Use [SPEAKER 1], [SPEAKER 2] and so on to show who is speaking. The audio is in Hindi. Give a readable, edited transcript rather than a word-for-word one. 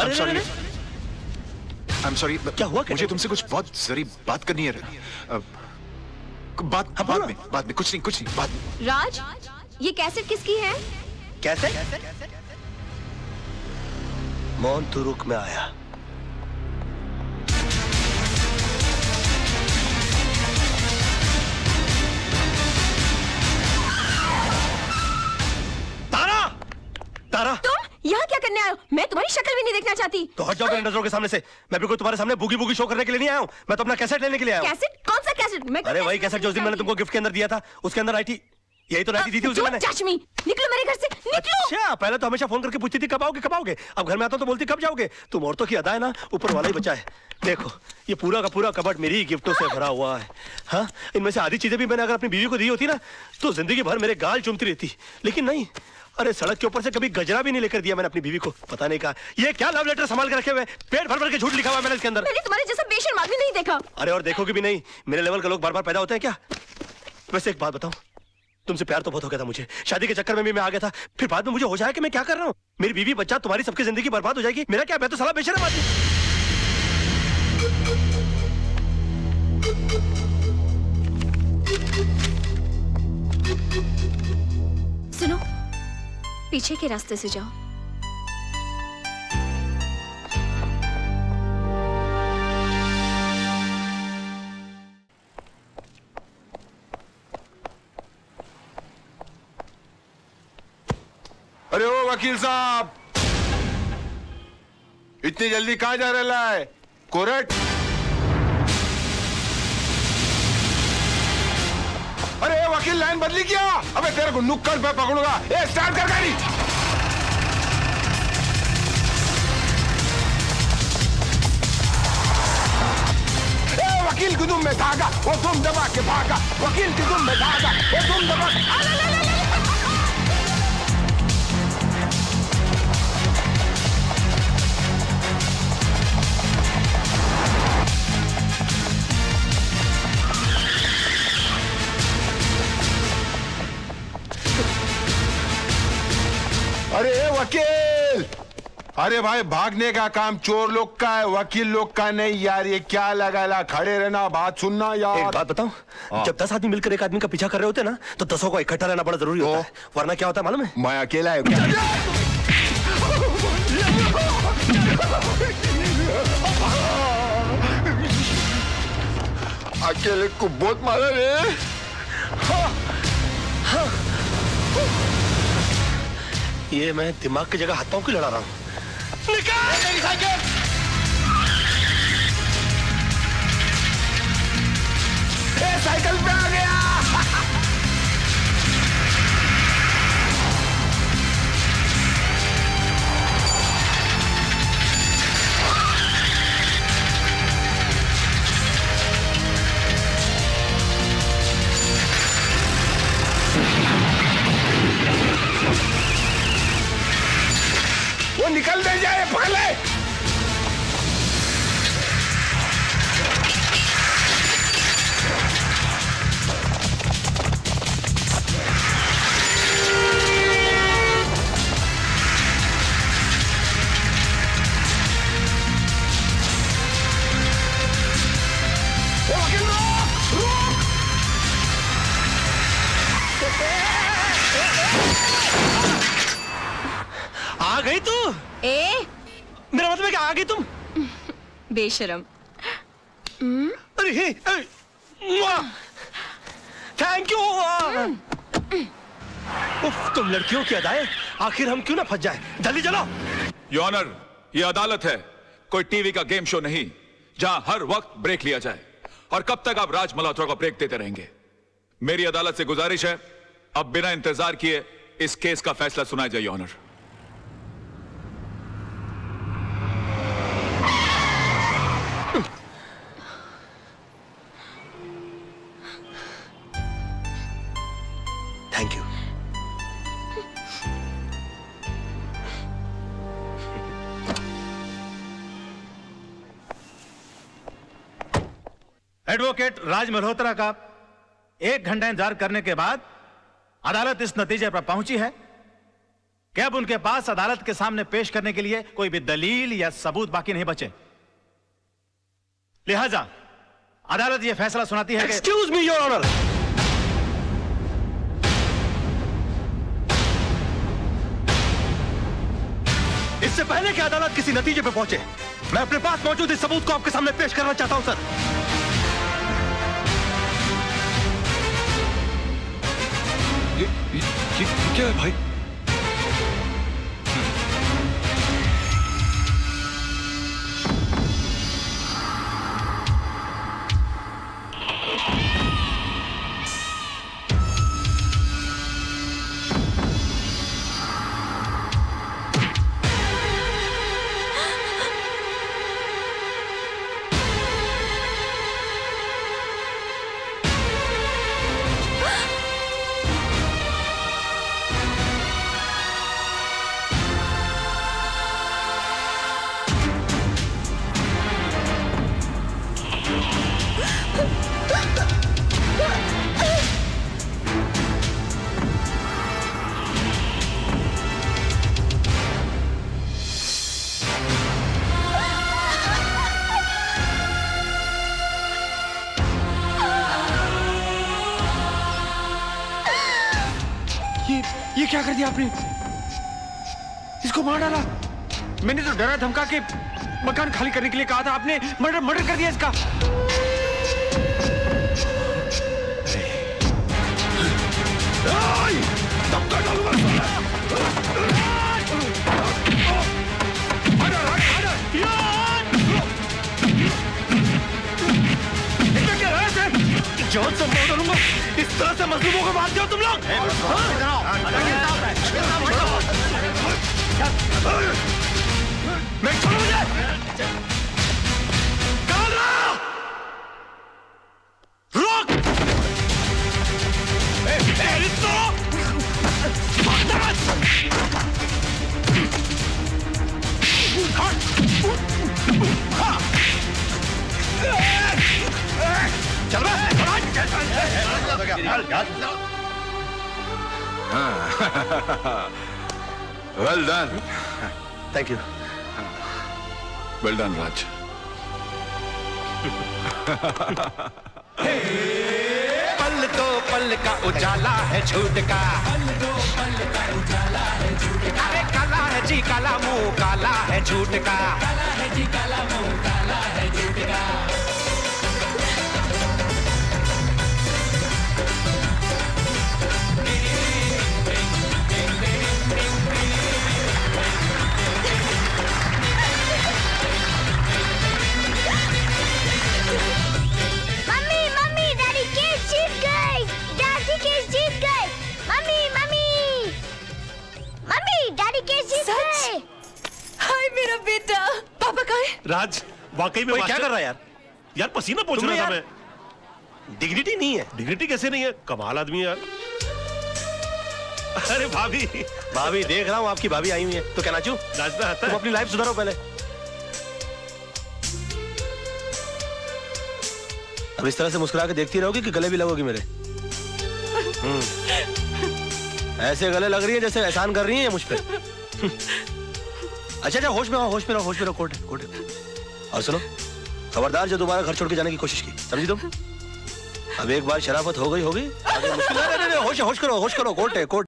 [SPEAKER 1] I'm sorry. I'm sorry.
[SPEAKER 2] क्या हुआ?
[SPEAKER 1] मुझे तुमसे कुछ बहुत जरूरी बात करनी है। बाद में कुछ नहीं बाद में।
[SPEAKER 3] राज, ये कैसेट किसकी है?
[SPEAKER 2] कैसेट? मौन तू रुक में आया। तारा,
[SPEAKER 3] तुम यहाँ क्या करने आए हो? मैं तुम्हारी शक्ल भी नहीं देखना चाहती।
[SPEAKER 2] तो हट जाओ मेरी नजरों के सामने से। मैं भी कोई तुम्हारे सामने बूगी बूगी शो करने के लिए नहीं आया हूँ। मैं तो अपना कैसेट लेने के लिए आया हूँ।
[SPEAKER 3] कैसेट? कौन सा कैसेट? मैं
[SPEAKER 2] अरे वही कैसेट जो उस दिन मैंने तुमको गिफ्ट के अंदर दिया था, उसके अंदर आई थी। यही तो नाइटी दी थी उसे मैंने।
[SPEAKER 3] निकलो मेरे घर से, निकलो।
[SPEAKER 2] अच्छा, पहले तो हमेशा फोन करके पूछती थी कब आओगे। अब घर में आता तो बोलती कब जाओगे। तुम औरतों की अदा है ना, ऊपर वाला ही बचा है। देखो ये पूरा का पूरा कबर्ड मेरी गिफ्टों से भरा हुआ है। हाँ, इनमें से आधी चीजें भी मैंने अगर अपनी बीवी को दी होती ना, तो जिंदगी भर मेरे गाल चूमती रहती, लेकिन नहीं। अरे सड़क के ऊपर से कभी गजरा भी नहीं लेकर दिया मैंने अपनी बीवी को। पता नहीं कहा ये क्या लव लेटर संभाल के रखे हुए, पेट भर भर के झूठ लिखा हुआ मैंने इसके अंदर।
[SPEAKER 3] मैंने तुम्हारे जैसा बेशर्म आदमी नहीं देखा।
[SPEAKER 2] अरे और देखोगे भी नहीं, मेरे लेवल के लोग बार बार पैदा होते हैं क्या? वैसे एक बात बताऊं, तुमसे प्यार तो बहुत हो गया था मुझे, शादी के चक्कर में भी मैं आ गया था। फिर बाद में मुझे होश आया कि मैं क्या कर रहा हूँ। मेरी बीवी बच्चा तुम्हारी सबकी जिंदगी बर्बाद हो जाएगी। मेरा क्या, मैं तो साला बेशर्म आदमी।
[SPEAKER 3] सुनो, पीछे के रास्ते से जाओ।
[SPEAKER 4] अरे ओ वकील साहब, इतनी जल्दी कहां जा रहा है? कोर्ट? अरे वकील लाइन बदली क्या? अबे तेरे को नुक्कड़ पे पकड़ूंगा। ए स्टार्ट कर गाड़ी। ए वकील की दुम में धागा, वो तुम दबा के भागा। वकील की दुम में धागा, वो तुम दबा। अरे वकील, अरे भाई भागने का काम चोर लोग का है, वकील लोग का नहीं यार। ये क्या लगा खड़े रहना, बात सुनना यार।
[SPEAKER 2] एक बात बताऊं, जब 10 आदमी मिलकर एक आदमी का पीछा कर रहे होते ना, तो 10 को इकट्ठा रहना बड़ा जरूरी होता है। वरना क्या होता है मालूम है?
[SPEAKER 4] मैं अकेला है क्या? अकेले को बहुत मारा रे।
[SPEAKER 2] ये मैं दिमाग की जगह हाथ पांव क्यों लड़ा रहा हूँ? निकाल मेरी साइकिल।
[SPEAKER 4] साइकिल पे आ गया। वो निकल दे जाए, पकड़ ले।
[SPEAKER 2] आ गई तू? मेरा मतलब है कि आ गई तुम?
[SPEAKER 3] बेशरम।
[SPEAKER 2] अरे थैंक यू। तुम लड़कियों की अदाएं, आखिर हम क्यों ना फंस जाए। जल्दी चलो।
[SPEAKER 5] योर ऑनर, ये अदालत है, कोई टीवी का गेम शो नहीं जहां हर वक्त ब्रेक लिया जाए। और कब तक आप राज मल्होत्रा को ब्रेक देते रहेंगे? मेरी अदालत से गुजारिश है, अब बिना इंतजार किए इस केस का फैसला सुनाया जाए। Your honour.
[SPEAKER 2] Thank you.
[SPEAKER 6] Advocate Raj Malhotra का 1 घंटा इंतजार करने के बाद अदालत इस नतीजे पर पहुंची है कि अब उनके पास अदालत के सामने पेश करने के लिए कोई भी दलील या सबूत बाकी नहीं बचे। लिहाजा अदालत यह फैसला सुनाती है कि
[SPEAKER 2] एक्सक्यूज मी योर ऑनर। इससे पहले कि अदालत किसी नतीजे पे पहुंचे, मैं अपने पास मौजूद इस सबूत को आपके सामने पेश करना चाहता हूं सर।
[SPEAKER 1] ये क्या है भाई?
[SPEAKER 7] ये क्या कर दिया आपने? इसको मार डाला। मैंने तो डरा धमका के मकान खाली करने के लिए कहा था, आपने मर्डर कर दिया इसका।
[SPEAKER 2] जान से मार डालूंगा। इस तरह से मजलूमों को मारते हो तुम लोग? मैं छोड़ो मुझे। रोक। चल
[SPEAKER 4] well done.
[SPEAKER 2] Thank you.
[SPEAKER 5] Well done Raj.
[SPEAKER 7] पल दो पल का उजाला है झूठ का, अरे काला है जी काला, मुंह काला है झूठ का।
[SPEAKER 2] राज वाकई में क्या कर रहा है यार? यार पसीना पोंछ रहा था मैं। डिग्निटी नहीं है। डिग्निटी कैसे नहीं है? कमाल आदमी यार। अरे भाभी भाभी देख रहा हूँ आपकी भाभी आई हुई है, तो क्या नाचूं? नाचना आता है? तुम अपनी लाइफ सुधारो पहले। अब इस तरह से मुस्कुरा के देखती रहोगी कि गले भी लगोगी मेरे? ऐसे गले लग रही है जैसे एहसान कर रही है मुझ पे। अच्छा होश में रहो, होश में रहो, होश में रहो। कोर्ट है। और सुनो, खबरदार जो दोबारा घर छोड़ के जाने की कोशिश की, समझी तुम? अब एक बार शराफत हो गई होगी, होश करो, कोर्ट है।